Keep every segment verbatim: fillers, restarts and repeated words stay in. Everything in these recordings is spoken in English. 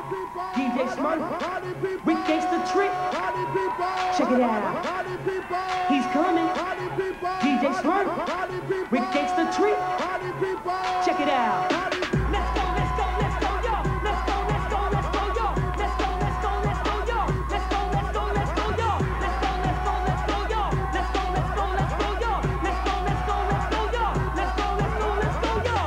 D J Smurf, Rick Gangsta Trick. Check it out. He's coming. D J Smurf, Rick Gangsta Trick. Check it out. Let's go, let's go, let's go, yo. Let's go, let's go, let's go, yo. Let's go, let's go, let's go, yo. Let's go, let's go, let's go, yo. Let's go, let's go, let's go, yo. Let's go, let's go, let's go, yo. Let's go, let's go, let's go, yo. Let's go, let's go, let's go, yo.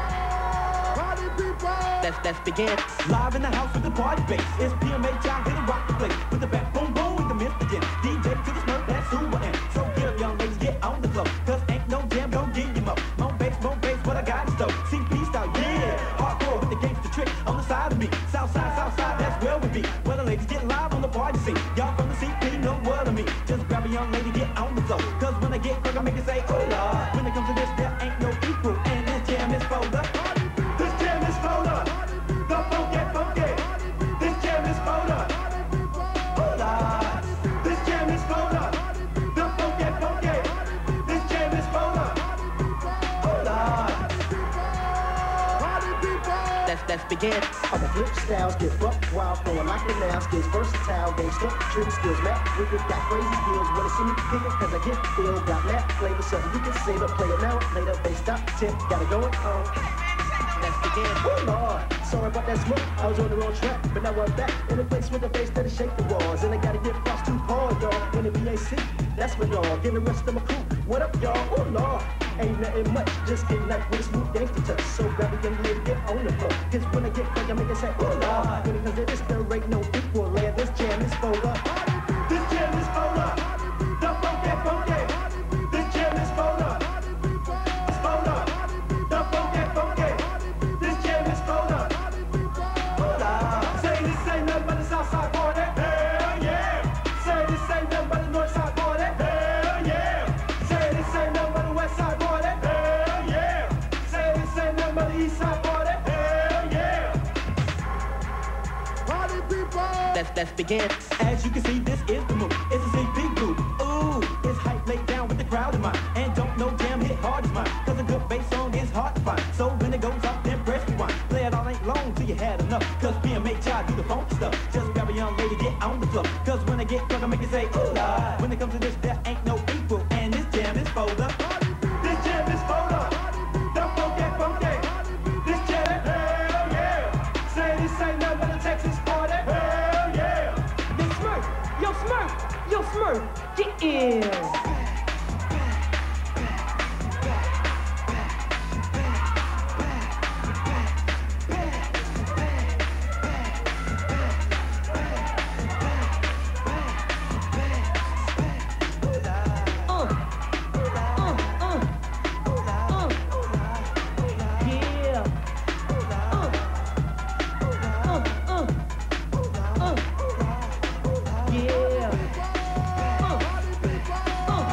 Let's let's begin. Live in the house with the party bass. It's P M A time, hit a rock the place. With the back boom boom with the Michigan. D J to the Smurf, that's who I am. So get up, young ladies, get on the floor. Cause ain't no jam, gon' get you more. More bass, more bass, what I got in store. C P style, yeah. Hardcore with the gangsta trick on the side of me. South side, south side, that's where we be. Well, the ladies get live on the party scene. Y'all from the C P know what I mean. Just grab a young lady, get on the floor. Cause when I get quick, I make it say, oh Lord. When it comes to this, there ain't no equal. And this jam is for the. This jam is for the. The funky, funky. This jam is for the. Oh Lord. This jam is for the. The funky, funky. This jam is for the. Oh Lord. Let's let's begin. I'm a flip styles, get fucked wild, throwing like the now skills, versatile, gangsta, trick skills, Matt Wicked, got crazy skills, wanna see me kick it, cause I get the feel, got Matt flavor, something you can save it, play it now, later, bass stop, tip, gotta go it on. Let's begin. Oh Lord, sorry about that smoke, I was on the wrong track, but now I'm back, in the place with the bass that'll shake the walls, and I gotta get across too hard, y'all, in the B A C, that's my dog, and the rest of my crew, what up y'all, oh Lord. Ain't nothing much, just getting like with a smooth gangster touch. So grab a young lady, get on the floor. Cause when I get crazy, I make it say, oh Lord. When it comes to this, there ain't no equal. Yeah, this jam is for the. This jam is for the. The funky, funky. This jam is for the. It's for the. The funky, funky. This jam is for the. Hold on. Say this ain't nothing but the south side party. Hell yeah. Say this ain't nothing but the north side party. Hell yeah. Say this ain't nothing but the west side party. East side party, hell yeah! Party people! Let's let's begin. As you can see, this is the move. It's a C P group. Ooh, it's hype laid down with the crowd in mind. And don't know jam hit hard as mine. Cause a good bass song is hard to find. So when it goes off, then press rewind. Play it all night long till you had enough. Cause P M A child do the funky stuff. Just grab a young lady, get on the floor. Cause when I get drunk, I make it say, ooh Lord. When it comes to this, there ain't no equal. And this jam is for the. This jam is for the. The funky, funky. This ain't nothing but a Texas party. Hell yeah. Yo Smurf, yo Smurf, yo Smurf, get in. Uh,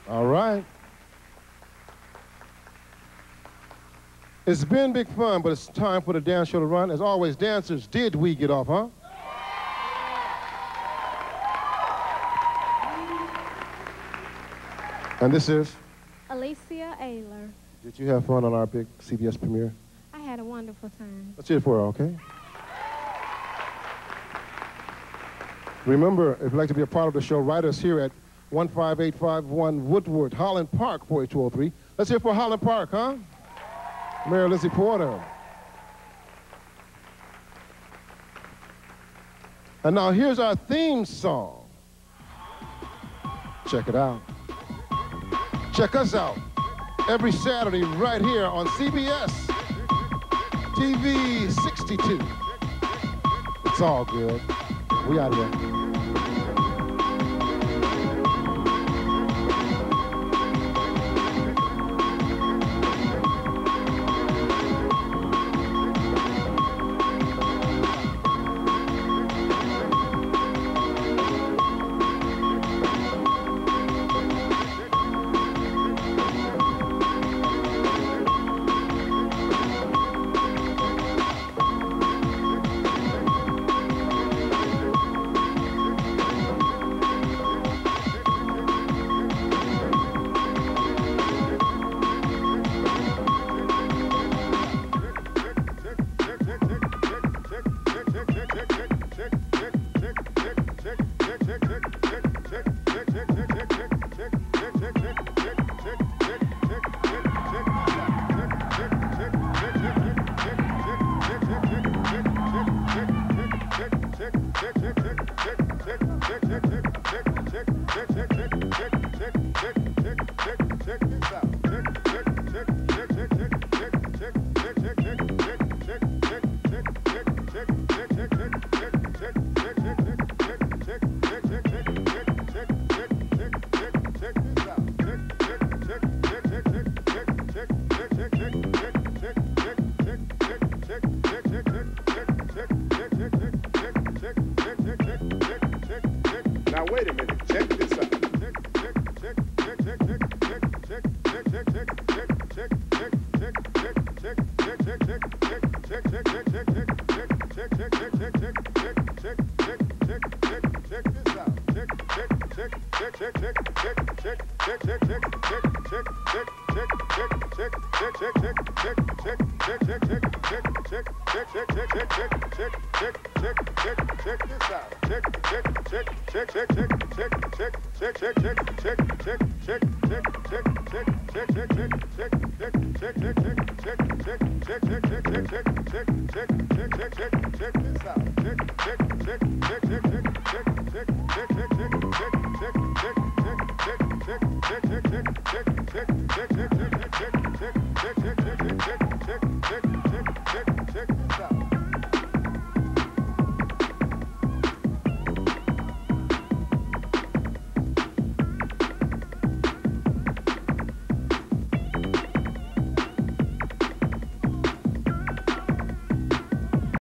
All right. It's been big fun, but it's time for the dance show to run. As always, dancers, did we get off, huh? And this is? Alicia Ayler. Did you have fun on our big C B S premiere? I had a wonderful time. Let's hear it for her, okay? Remember, if you'd like to be a part of the show, write us here at one five eight five one Woodward, Highland Park, four eight two oh three. Let's hear it for Highland Park, huh? Mayor Lizzie Porter. And now here's our theme song. Check it out. Check us out every Saturday right here on C B S T V sixty-two. It's all good. We out here. Now wait a minute, check this out. Check this out.